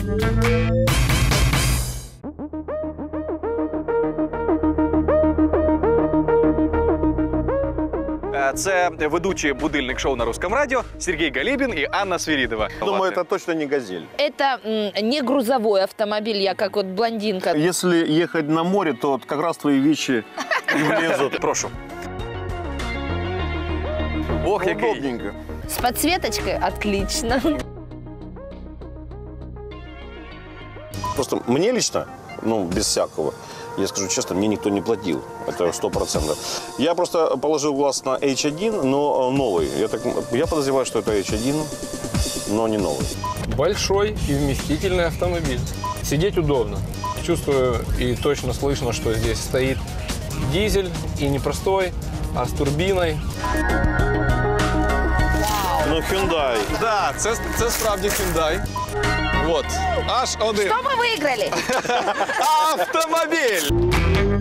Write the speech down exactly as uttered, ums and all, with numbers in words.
Це ведучий будильник шоу на Русском радио Сергей Галибин и Анна Свиридова. Думаю, это точно не «Газель». Это м, не грузовой автомобиль, я как вот блондинка. Если ехать на море, то вот как раз твои вещи и влезут. Прошу. Ох, який. Удобненько. С подсветочкой? Отлично. Просто мне лично, ну, без всякого, я скажу честно, мне никто не платил. Это сто процентов. Я просто положил глаз на эйч один, но новый. Я, так, я подозреваю, что это эйч один, но не новый. Большой и вместительный автомобиль. Сидеть удобно. Чувствую и точно слышно, что здесь стоит дизель, и не простой, а с турбиной. Ну, Hyundai. Да, це, це справді Hyundai. Вот, аж один. Что вы выиграли? Автомобиль!